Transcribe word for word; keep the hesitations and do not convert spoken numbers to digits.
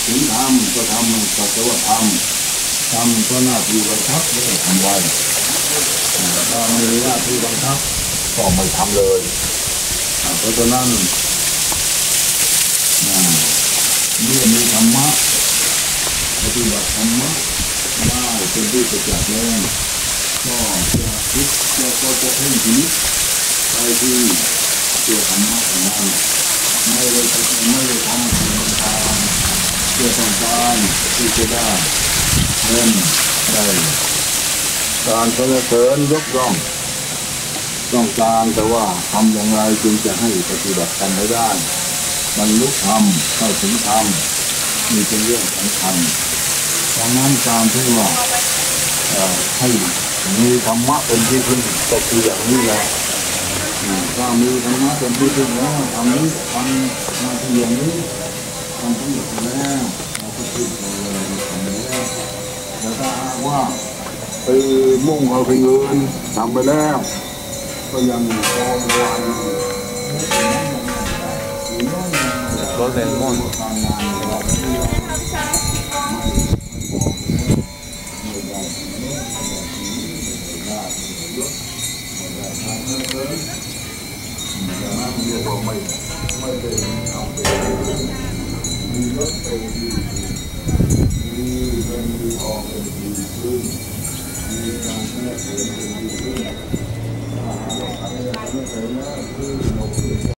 ถึงทำก็ทำก็จะว่าทำทำก็หน้าที่บังคับไม่ได้ทำไว้ถ้าไม่มีหน้าที่บังคับก็ไม่ทำเลยเพราะฉะนั้นเมื่อมีธรรมะปฏิบัติธรรมะได้เป็นที่ประจักษ์แล้วก็จะคิดจะก็จะเพ่งชีวิตไปที่ตัวธรรมะของเราไม่ได้ไม่ได้ทำสิ่งต่างๆเพื่อต้องการที่จะได้เงินได้การสรรเสริญยกย่องต้องการแต่ว่าทำอย่างไรจึงจะให้ปฏิบัติกันได้บรรลุธรรมเข้าถึงธรรมมีเป็นเรื่องสำคัญดังนั้นการที่ว่าให้มีธรรมะเป็นที่พึ่งก็คืออย่างนี้แหละถ้ามีธรรมะเป็นที่พึ่งแล้วทำนี้ทำมาที่อย่างนี้ทำทั้งหมดแล้วเราก็พึ่งเลยทำแล้วแต่ถ้าว่าไปมุ่งเอาไปเงินทำไปแล้วก็ยังรอวันรถเลนม่อนไม่ไม่ได้ทำเป็นมีรถเป็นดีมีเงินมีทองเป็นดีขึ้นมีการแก้ไขเป็นดีขึ้นถ้าหาเราทำอะไรไม่เป็นแล้วคือเรา